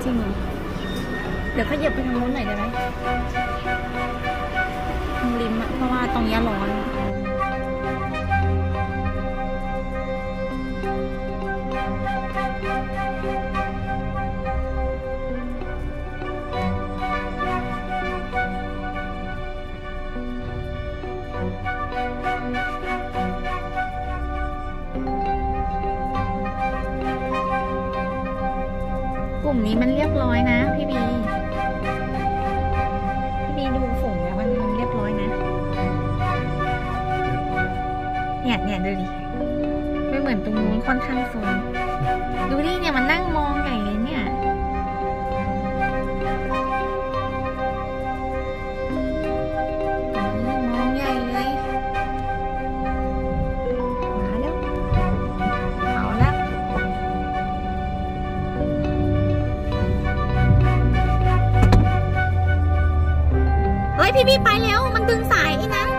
จริงเหรอเดี๋ยวขยับไปทางโน้นหน่อยได้ไหมทางริมอะเพราะว่าตรงนี้ร้อนกลุ่มนี้มันเรียบร้อยนะพี่บีดูฝูงแล้วมันเรียบร้อยนะเนี่ยดูดิไม่เหมือนตรงนู้นค่อนข้างโซนดูดิเนี่ยมันนั่งมองใหญ่เลยเนี่ยมองใหญ่เลยมาแล้วเอาละเฮ้ยพี่ไปแล้วมันดึงสายไอ้นั้น